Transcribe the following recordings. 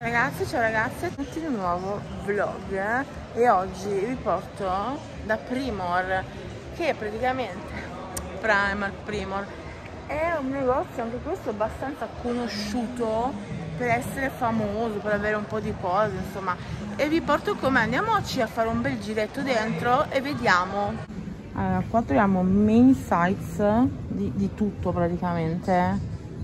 Ragazzi, ciao ragazze, tutti di un nuovo vlog e oggi vi porto da Primor, che è praticamente Primor è un negozio anche questo abbastanza conosciuto per essere famoso, per avere un po' di cose, insomma, e vi porto con me. Andiamoci a fare un bel giretto dentro e vediamo. Allora, qua troviamo main sites di tutto praticamente,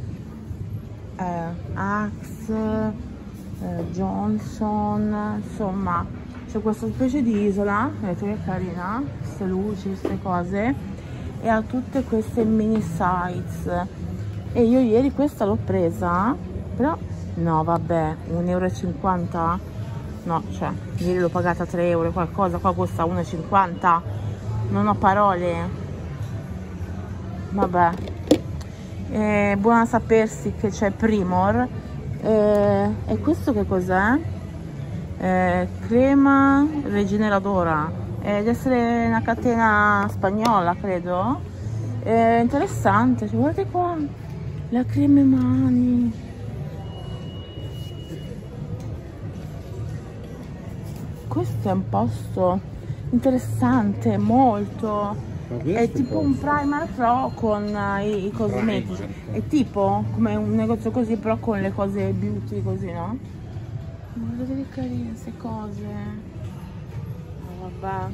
Axe, Johnson, insomma c'è questa specie di isola, vedete che carina, queste luci, queste cose, e ha tutte queste mini sites. E io ieri questa l'ho presa, però no vabbè, 1,50 €, no, cioè ieri l'ho pagata 3 euro qualcosa, qua costa 1,50 €, non ho parole, vabbè. Buona a sapersi che c'è Primor. E questo che cos'è? Crema rigeneradora, deve essere una catena spagnola, credo. Interessante, cioè, guardate qua la crema mani, questo è un posto interessante, molto. È tipo un primer però con i cosmetici, è tipo come un negozio così però con le cose beauty così, no? Guardate che carine queste cose. Oh, vabbè.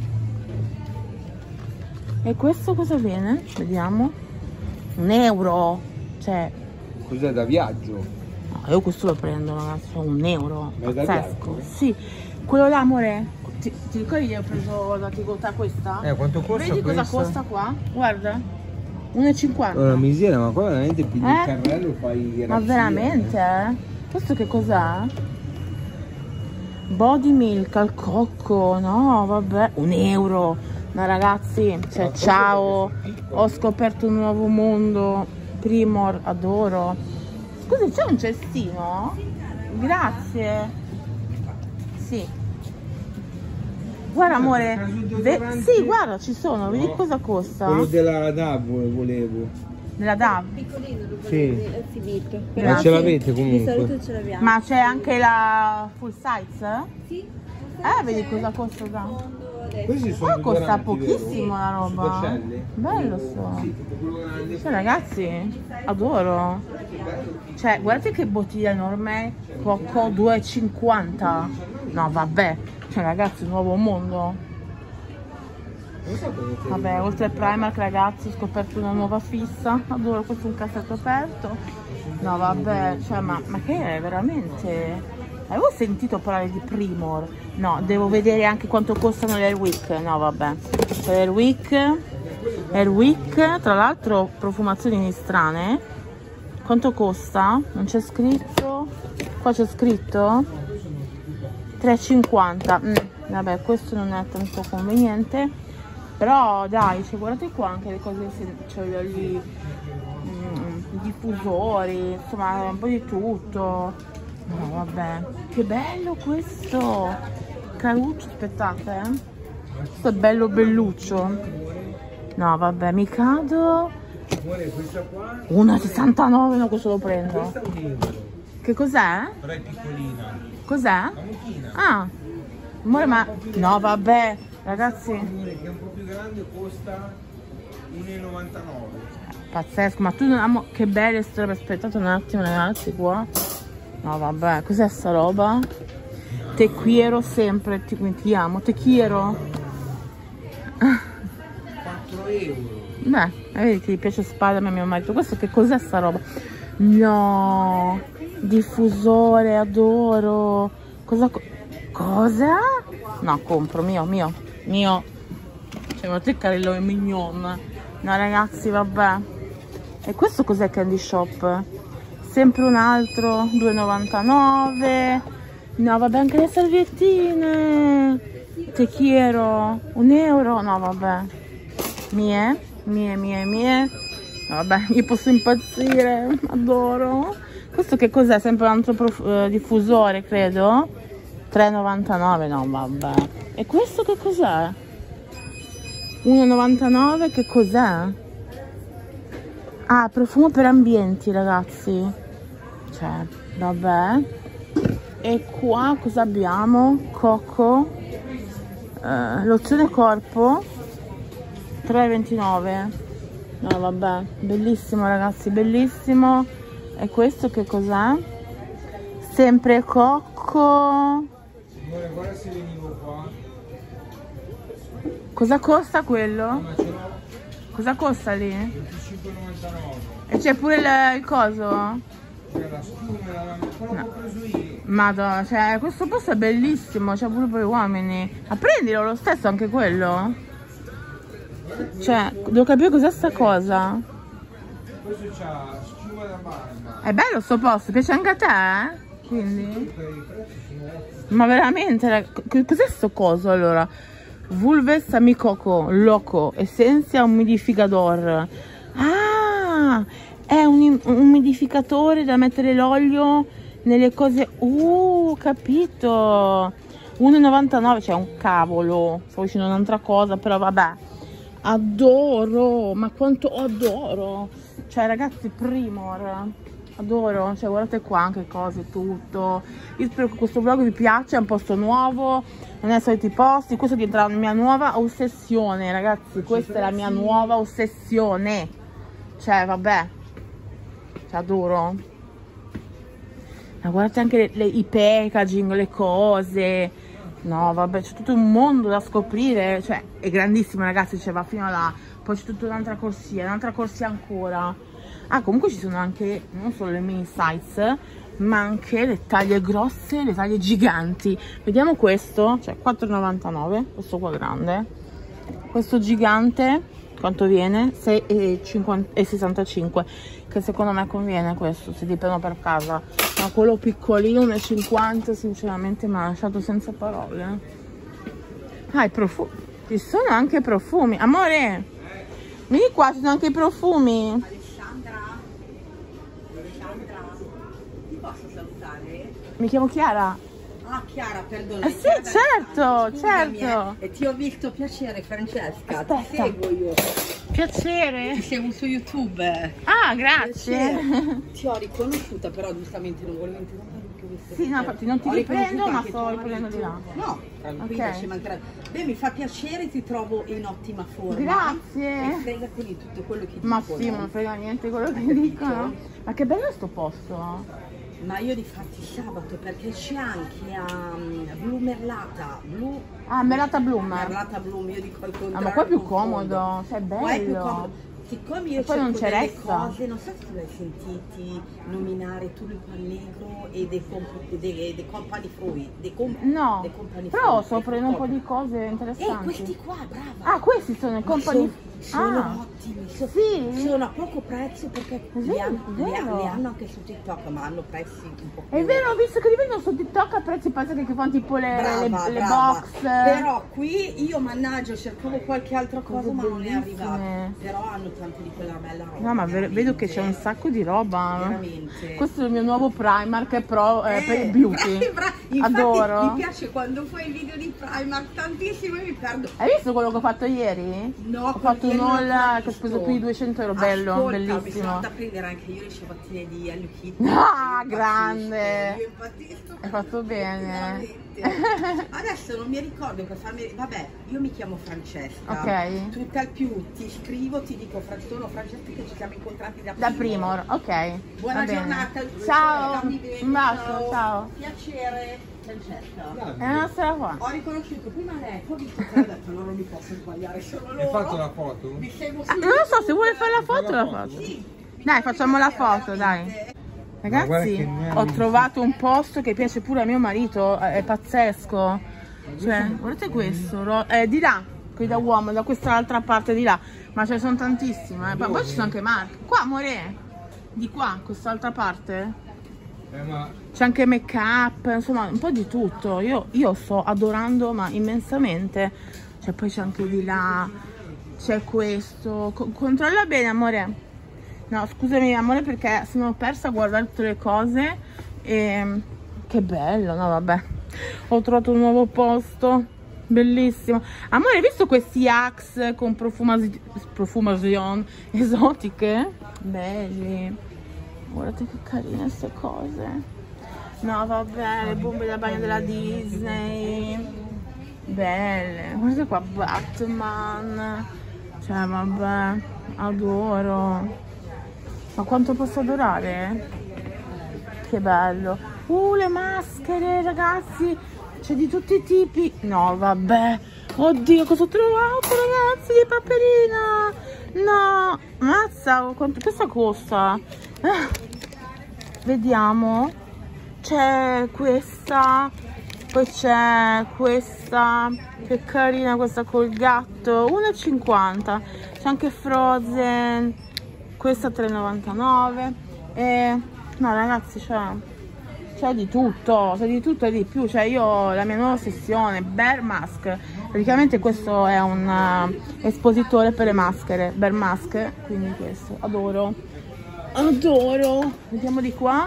E questo cosa viene? Vediamo. 1 euro, cioè cos'è, da viaggio? No, io questo lo prendo ragazzi, 1 euro, pazzesco. Sì, quello là amore. Ti ricordi che ho preso la tigotà questa? Quanto costa? Vedi questa? cosa costa qua? Guarda, 1,50 €. Una miseria, ma qua veramente più il carrello fai. Ma veramente, Questo che cos'è? Body milk al cocco, no vabbè, 1 euro. No ragazzi, cioè ciao, ho scoperto un nuovo mondo, Primor, adoro. Scusi, c'è un cestino? Grazie. Sì. Guarda amore, sì guarda ci sono, vedi cosa costa? Quello della DAV volevo. Della DAV? Piccolino, sì. Ma ce l'avete comunque? Di solito ce l'abbiamo. Ma c'è anche la full size? Sì. Vedi cosa costa da? Questi sono costa pochissimo la roba. Bello sto. Cioè ragazzi, adoro. Cioè guardate che bottiglia enorme, cocco 2,50 €. No vabbè, cioè ragazzi, un nuovo mondo. Vabbè, oltre al Primark ragazzi ho scoperto una nuova fissa, adoro, questo è un cassetto aperto. No vabbè, cioè ma che è veramente? Avevo sentito parlare di Primor. No, devo vedere anche quanto costano le Airwick. No vabbè, per Airwick, tra l'altro profumazioni strane. Quanto costa? Non c'è scritto. Qua c'è scritto 3,50 €. Vabbè, questo non è tanto conveniente, però dai, cioè, guardate qua anche le cose, cioè gli diffusori, insomma un po' di tutto. No vabbè, che bello questo caruccio, aspettate, questo è bello belluccio. No vabbè, mi cado. 1,69 €, no, questo lo prendo. Che cos'è? Però è piccolina. Cos'è? Ah, amore, ma no vabbè ragazzi, Che è un po' più grande, costa 1,99 €. pazzesco, ma tu non che belle ste robe, aspettate un attimo ragazzi qua. No vabbè, cos'è sta roba? Te quiero sempre, ti amo, te quiero. 4 euro. Beh, vedi che gli piace Spider-Man a mio marito. Questo che cos'è sta roba? No, diffusore, adoro. Cosa? No, compro, mio. Cioè, ma te carello è mignon. No ragazzi, vabbè. E questo cos'è, Candy Shop? Sempre un altro, 2,99 €. No vabbè, anche le salviettine. Te quiero, 1 euro. No vabbè, mie. No, vabbè, io posso impazzire, adoro. Questo che cos'è? Sempre un altro diffusore, credo. 3,99 €. No vabbè. E questo che cos'è? 1,99 €, che cos'è? Ah, profumo per ambienti, ragazzi. Cioè, vabbè. E qua cosa abbiamo? Cocco, lozione corpo, 3,29. No vabbè, bellissimo ragazzi, bellissimo. E questo che cos'è? Sempre cocco. Signore, guarda se venivo qua. Cosa costa quello? Ma ce l'ho. Cosa costa lì? 25,99. E c'è pure il coso? C'è la spuma, quello che ho preso io. Madonna, cioè questo posto è bellissimo, c'è pure per gli uomini. Ma prendilo lo stesso anche quello? Cioè, devo capire cos'è sta cosa. Questo c'ha schiuma da barba. È bello sto posto, piace anche a te? Quindi? Per i prezzi sono ottimi. Ma veramente, cos'è sto coso allora? Vulves Amicoco Loco Essenza Umidificador. Ah, è un umidificatore da mettere l'olio nelle cose. Capito. 1,99, cioè un cavolo. Stavo dicendo un'altra cosa, però vabbè. Adoro, ma quanto adoro. Cioè ragazzi, Primor. Adoro, cioè guardate qua anche cose, tutto. Io spero che questo vlog vi piaccia, è un posto nuovo, non è soliti posti. Questa diventerà la mia nuova ossessione, ragazzi. Questa è la mia nuova ossessione. Cioè, vabbè, cioè, adoro. Ma guardate anche i packaging, le cose. No, vabbè, c'è tutto un mondo da scoprire. Cioè, è grandissimo, ragazzi, cioè va fino a là. Poi c'è tutta un'altra corsia ancora. Ah, comunque ci sono anche non solo le mini size, ma anche le taglie grosse, le taglie giganti. Vediamo questo, cioè 4,99, questo qua grande. Questo gigante, quanto viene? 6,65, che secondo me conviene questo, se ti prendo per casa. Ma quello piccolino, 1,50, sinceramente mi ha lasciato senza parole. Ah, i profumi. Ci sono anche profumi. Amore, vieni qua, ci sono anche i profumi. Mi chiamo Chiara. Ah, Chiara, perdona. Sì, certo, certo. E ti ho visto, piacere Francesca. Aspetta. Ti seguo io. Piacere. Ti seguo su YouTube. Ah, grazie. Ti ho riconosciuta, però giustamente non volevo interrompere. Sì, no, infatti non ti riprendo, ma sto riprendendo di là. No, tranquilla, Ok. ci mancherebbe. Beh, mi fa piacere, ti trovo in ottima forma. Grazie. E frega quindi tutto quello che Ma dicono. sì, non frega niente quello che dicono. Ma che bello sto posto. Ma io difatti sabato, perché c'è anche Blu Merlata. Ah, Merlata Bloom. Merlata Bloom, io dico al contrario. Ah, ma qua è più confondo. comodo, cioè è Qua è più comodo. bello. Siccome io E poi non cerco c'è delle resta. cose, non so se tu l'hai sentiti nominare Tulip Allegro e dei company fruit. No, dei company però fruit, sto prendendo un po' company- di cose interessanti. questi qua, brava. Ah, questi sono i company. Sono Ah, ottimi, sì? sono a poco prezzo perché li vero, hanno, vero. hanno anche su TikTok, ma hanno prezzi un po' più. È vero, ho visto che li vendono su TikTok a prezzi pazzeschi, che fanno tipo le Brava. box. Però qui io mannaggia cercavo qualche altra cosa, Cose ma non è bellissime. arrivata. Però hanno tanto di quella bella roba. No, ma vedo che c'è un veramente. sacco di roba. Veramente. Questo è il mio nuovo Primark per il beauty. Infatti, Adoro. mi piace quando fai i video di Primark tantissimo e mi perdo. Hai visto quello che ho fatto ieri? No, Ho fatto un quello haul non l'ho che ho speso visto. più di 200 euro, bello, Ascolta, mi sono bellissimo. andata a prendere anche io le ciabattine di Hello Kitty. Ah, Io grande. impazzisco. Hai fatto bene. Veramente. Adesso non mi ricordo per farmi. Vabbè, io mi chiamo Francesca. Ok. Tutt'al più ti scrivo, ti dico sono Francesca che ci siamo incontrati Da Primor, ok. Buona va bene. giornata. Ciao. Stammi bene, Un bacio, ciao. Piacere, Francesca. È la nostra qua. Ho riconosciuto prima lei, poi ho visto che ha detto no, non mi posso sbagliare, sono loro. Hai fatto la foto? Mi seguo su Non lo so, se vuole fare la foto, la Fai la faccio. Sì, Dai, facciamo la foto, dai. Ma guarda Ragazzi, che meraviglia. ho trovato un posto che piace pure a mio marito, è pazzesco. Cioè, guardate questo, è di là, qui da uomo, da quest'altra parte di là. Ma ce ne sono tantissime, poi ci sono anche marche. Qua, amore, di qua, quest'altra parte. Ma C'è anche make up, insomma, un po' di tutto. Io sto adorando, ma immensamente. Cioè, poi c'è anche di là, c'è questo. Controlla bene, amore. No, scusami, amore, perché sono persa a guardare tutte le cose. E che bello, no, vabbè. Ho trovato un nuovo posto. Bellissimo. Amore, hai visto questi Axe con profumazione esotiche? Belli. Guardate che carine queste cose. No, vabbè, le bombe da bagno della Disney. Belle. Guarda qua, Batman. Cioè, vabbè, adoro. Ma quanto posso adorare? Che bello. Le maschere, ragazzi. C'è di tutti i tipi. No, vabbè. Oddio, cosa ho trovato, ragazzi, di Paperina? No, mazza, quanto questa costa? Vediamo. C'è questa, poi c'è questa, che carina questa col gatto, 1,50. C'è anche Frozen, questa 3,99. E no, ragazzi, c'è di tutto e di più. Cioè, io la mia nuova ossessione, Bear Mask. Praticamente questo è un espositore per le maschere, Bear Mask, quindi questo, adoro. Vediamo di qua.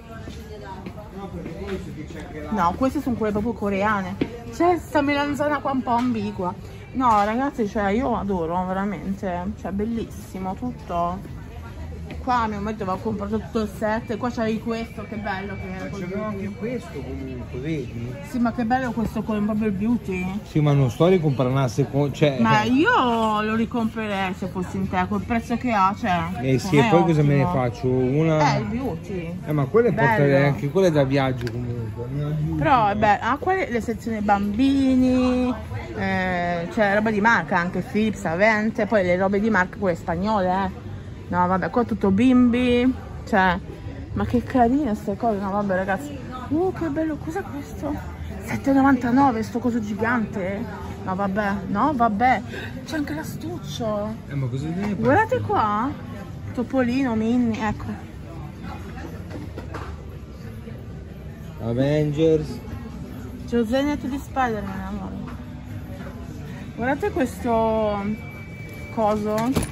No, queste sono quelle proprio coreane. C'è sta melanzana qua un po' ambigua. No, ragazzi, cioè, io adoro veramente, cioè, bellissimo tutto. Qua mio marito aveva comprato tutto il set, e qua c'avevi questo, che bello che era. C'avevo anche questo comunque, vedi? Sì, ma che bello questo con Bubble Beauty. Sì, ma non sto a ricomprare una seconda, cioè... Ma io lo ricomprerei se fossi in te, col prezzo che ha, cioè. Sì, e poi cosa me ne faccio? Una... il Beauty. Ma quelle porterei Bello. anche quelle da viaggio comunque. Però, beh, ha quelle le sezioni bambini, c'è roba di marca, anche Philips, Avente, poi le robe di marca, quelle spagnole, No, vabbè, qua tutto bimbi, cioè, ma che carine queste cose, no, vabbè, ragazzi. Che bello, cos'è questo? 7,99, sto coso gigante. No, vabbè, c'è anche l'astuccio. Ma cosa viene? Guardate qua, Topolino, Minnie, ecco. Avengers. C'è lo zainetto di Spider-Man, amore. Guardate questo coso.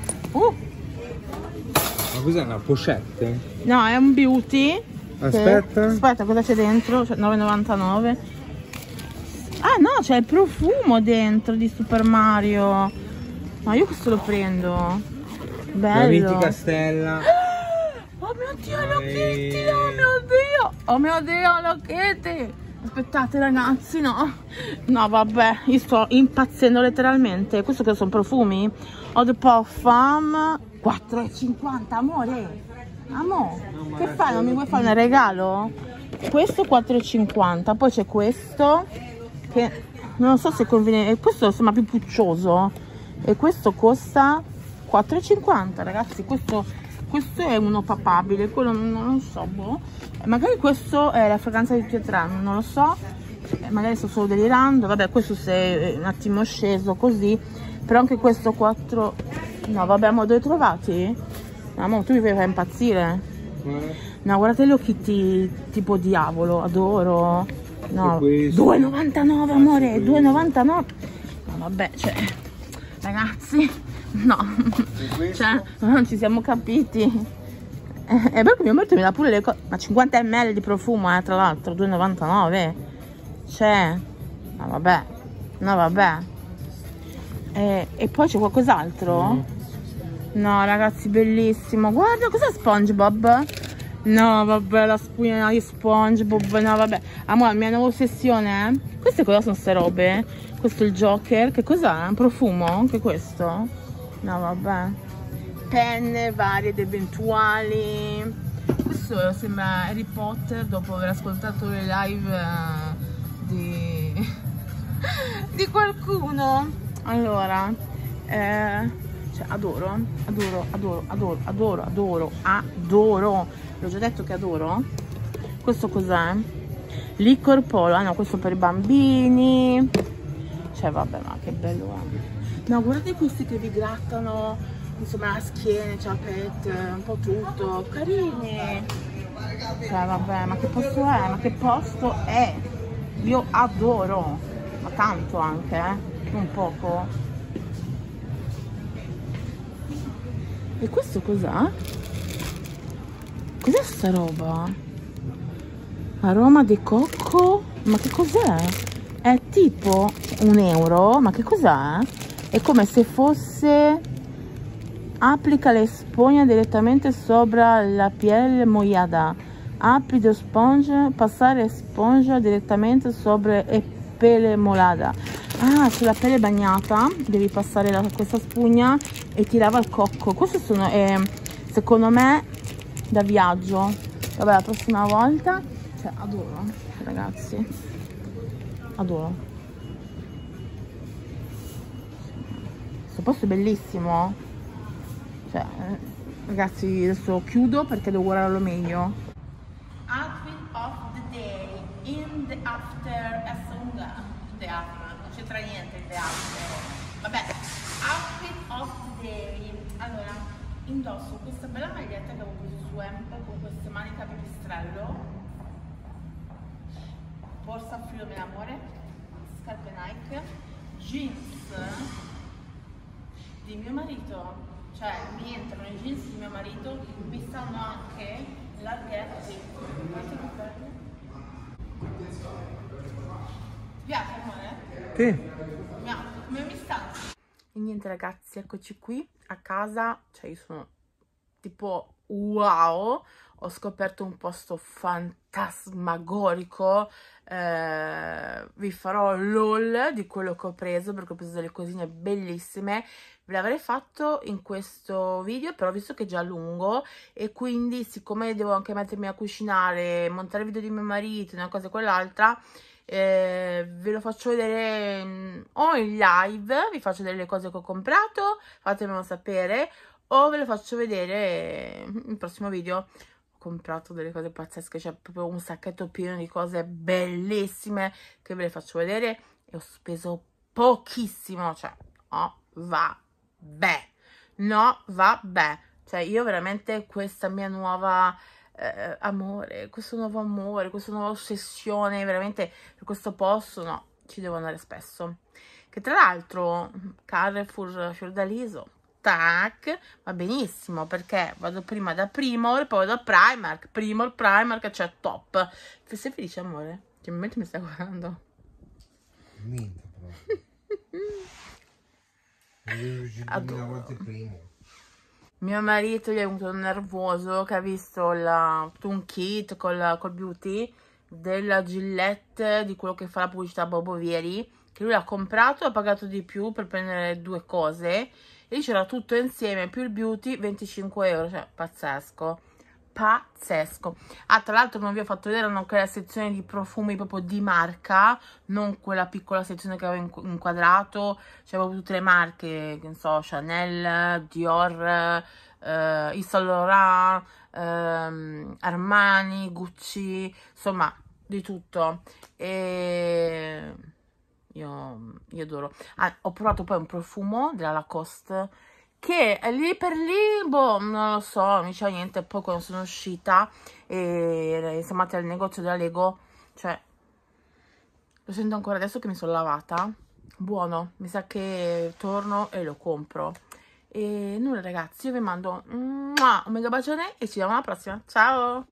Ma cos'è, una pochette? No, è un beauty. Aspetta. Aspetta, cosa c'è dentro? 9,99. Ah no, c'è il profumo dentro di Super Mario. Ma io questo lo prendo. Bello. La mitica stella. Oh mio Dio, Hello Kitty! Oh mio Dio! Oh mio Dio, Hello Kitty! Aspettate, ragazzi, no. No, vabbè, io sto impazzendo letteralmente. Questo che sono profumi? Eau de Parfum 4,50, amore. Che fai? Non mi vuoi fare un regalo? Questo 4,50. Poi c'è questo che non so se conviene. Questo sembra più puccioso. E questo costa 4,50, ragazzi. Questo è uno papabile, quello non so, boh. Magari questo è la fragranza di Tietran, non lo so. Magari sto solo delirando. Vabbè, questo si è un attimo sceso così. Però anche questo 4. No, vabbè, ma dove trovati? No, tu mi fai impazzire. No, guardate gli occhi tipo diavolo, adoro. No, 2,99, amore, 2,99. No, vabbè, cioè, ragazzi, no, cioè, non ci siamo capiti. È vero che mio marito mi dà pure le cose, ma 50 ml di profumo, tra l'altro, 2,99. Cioè, no, vabbè. E poi c'è qualcos'altro? No, ragazzi, bellissimo. Guarda, cos'è SpongeBob? No, vabbè, la spugna di SpongeBob. No, vabbè. Amore, la mia nuova ossessione, eh? Queste cosa sono ste robe? Questo è il Joker. Che cos'è? Un profumo? Anche questo? No, vabbè. Penne varie ed eventuali. Questo sembra Harry Potter dopo aver ascoltato le live di qualcuno. Allora, cioè, adoro. L'ho già detto che adoro. Questo cos'è? Liquor Polo. Ah no, questo per i bambini. Cioè, vabbè, ma che bello è. No, guardate questi che vi grattano, insomma, la schiena, cioè la pet, un po' tutto. Carini. Cioè, vabbè, ma che posto è? Ma che posto è? Io adoro. Ma tanto anche, non poco. E questo cos'è? Cos'è sta roba? Aroma di cocco? Ma che cos'è? È tipo €1. Ma che cos'è? È come se fosse... Applica le spugne direttamente sopra la piel mollada. Applico sponge, passare sponge direttamente sopra e pelle molada. Ah, sulla pelle bagnata devi passare questa spugna e ti lava il cocco. Queste sono, secondo me, da viaggio. Vabbè, la prossima volta, cioè, adoro, ragazzi, adoro. Questo posto è bellissimo, cioè, ragazzi, adesso chiudo perché devo guardarlo meglio. Outfit of the day in the after a song. The after, non c'entra niente il the after. Vabbè, outfit of the day. Allora, indosso questa bella maglietta che avevo preso su Amp con queste maniche a pipistrello, borsa filo dell'amore, scarpe Nike, jeans di mio marito, cioè mi entrano i jeans di mio marito, mi stanno anche larghetti. Guardate che bello. Ti piace, amore? Sì. Come mi sta? E niente ragazzi, eccoci qui a casa, cioè io sono tipo wow, ho scoperto un posto fantasmagorico, vi farò l'haul di quello che ho preso perché ho preso delle cosine bellissime, ve l'avrei fatto in questo video però visto che è già lungo e quindi siccome devo anche mettermi a cucinare, montare il video di mio marito, una cosa e quell'altra, ve lo faccio vedere o in live, vi faccio vedere le cose che ho comprato, fatemelo sapere, o ve lo faccio vedere nel prossimo video. Ho comprato delle cose pazzesche, c'è proprio un sacchetto pieno di cose bellissime che ve le faccio vedere e ho speso pochissimo, cioè vabbè, no vabbè, cioè io veramente questa mia nuova amore, questa nuova ossessione veramente per questo posto, no, ci devo andare spesso, che tra l'altro Carrefour Fiordaliso, tac, va benissimo perché vado prima da Primor, poi vado a Primark, Primark, cioè top. Sei felice amore? Che momento mi stai guardando? Niente proprio. Adoro. Volte prima. Mio marito gli è venuto nervoso che ha visto un kit col beauty della Gillette, di quello che fa la pubblicità a Bobo Vieri, che lui l'ha comprato, ha pagato di più per prendere due cose e c'era tutto insieme più il beauty 25 euro, cioè pazzesco, pazzesco. Ah, tra l'altro non vi ho fatto vedere anche la sezione di profumi proprio di marca, non quella piccola sezione che avevo inquadrato, c'è proprio tutte le marche, che ne so, Chanel, Dior, Yves Saint Laurent, Armani, Gucci, insomma di tutto. E io adoro. Ah, ho provato poi un profumo della Lacoste che è lì per lì, boh, non lo so, non mi diceva niente. Poi quando sono uscita e siamo andati al negozio della Lego, cioè lo sento ancora adesso che mi sono lavata, buono, mi sa che torno e lo compro. E nulla ragazzi, io vi mando un mega bacione e ci vediamo alla prossima, ciao!